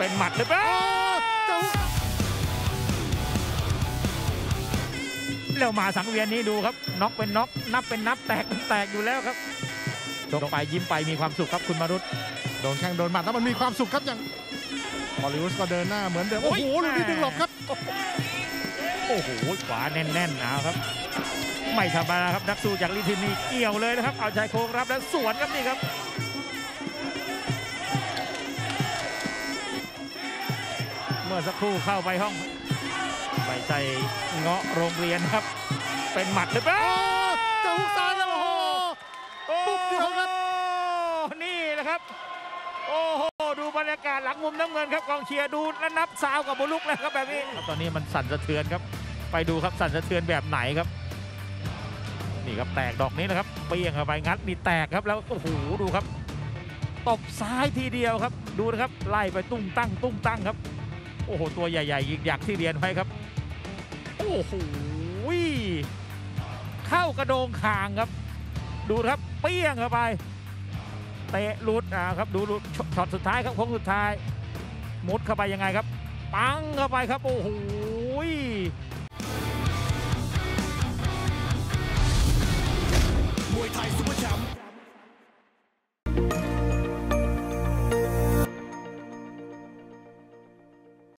เป็นหมัดเลยแล้วมาสังเวียนนี้ดูครับน็อกเป็นน็อกนับเป็นนับแตกเป็นแตกอยู่แล้วครับชกไปยิ้มไปมีความสุขครับคุณมารุตโดนแข้งโดนหมัดแล้วมันมีความสุขครับอย่างฮอลลีวูดก็เดินหน้าเหมือนเดิมโอ้โหลูกนี้ดึงหลบครับโอ้โหขวาแน่นๆนะครับไม่ธรรมดาครับนักสู้จากลิทินีเกี่ยวเลยนะครับเอาชายโครงรับแล้วสวนครับนี่ครับเมื่อสักครู่เข้าไปห้องไม่ใช่เงาะโรงเรียนครับเป็นหมัดเลยจะหุกซ้ายแล้วโอ้โหปุ๊บเดียวครับนี่นะครับโอ้โหดูบรรยากาศหลังมุมน้ำเงินครับกองเชียร์ดูและนับซาวกับบุลุกแล้วครับแบบนี้ตอนนี้มันสั่นสะเทือนครับไปดูครับสั่นสะเทือนแบบไหนครับนี่ครับแตกดอกนี้นะครับเปี้ยงเข้าไปงัดมีแตกครับแล้วโอ้โหดูครับตบซ้ายทีเดียวครับดูนะครับไล่ไปตุ้งตั้งครับโอ้โหตัวใหญ่ๆยิกยักที่เรียนไว้ครับโอ้โหเข้ากระโดงคางครับดูครับเปี้ยงเข้าไปเตะหลุดครับดูช็อตสุดท้ายครับโค้งสุดท้ายมุดเข้าไปยังไงครับปังเข้าไปครับโอ้โหมวยไทยซุปเปอร์แชมป์